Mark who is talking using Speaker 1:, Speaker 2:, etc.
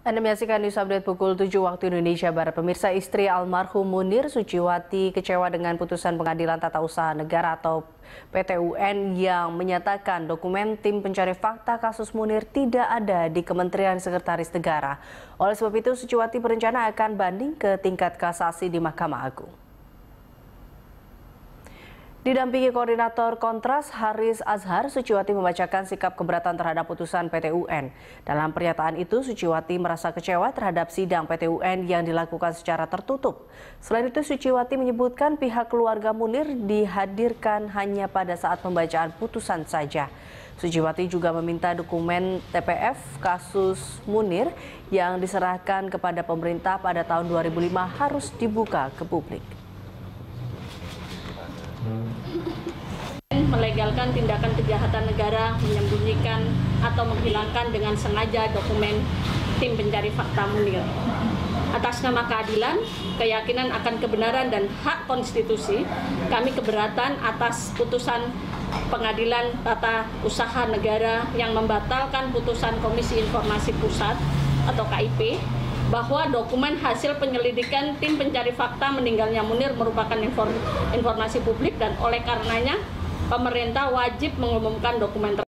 Speaker 1: Anda menyaksikan News Update pukul 7 waktu Indonesia Barat. Pemirsa, istri almarhum Munir, Suciwati, kecewa dengan putusan Pengadilan Tata Usaha Negara atau PT-UN yang menyatakan dokumen tim pencari fakta kasus Munir tidak ada di Kementerian Sekretaris Negara. Oleh sebab itu, Suciwati berencana akan banding ke tingkat kasasi di Mahkamah Agung. Didampingi Koordinator Kontras Haris Azhar, Suciwati membacakan sikap keberatan terhadap putusan PT-UN. Dalam pernyataan itu, Suciwati merasa kecewa terhadap sidang PT-UN yang dilakukan secara tertutup. Selain itu, Suciwati menyebutkan pihak keluarga Munir dihadirkan hanya pada saat pembacaan putusan saja. Suciwati juga meminta dokumen TPF kasus Munir yang diserahkan kepada pemerintah pada tahun 2005 harus dibuka ke publik.
Speaker 2: Melegalkan tindakan kejahatan negara, menyembunyikan atau menghilangkan dengan sengaja dokumen tim pencari fakta Munir. Atas nama keadilan, keyakinan akan kebenaran dan hak konstitusi, kami keberatan atas putusan Pengadilan Tata Usaha Negara yang membatalkan putusan Komisi Informasi Pusat atau KIP bahwa dokumen hasil penyelidikan tim pencari fakta meninggalnya Munir merupakan informasi publik dan oleh karenanya pemerintah wajib mengumumkan dokumen tersebut.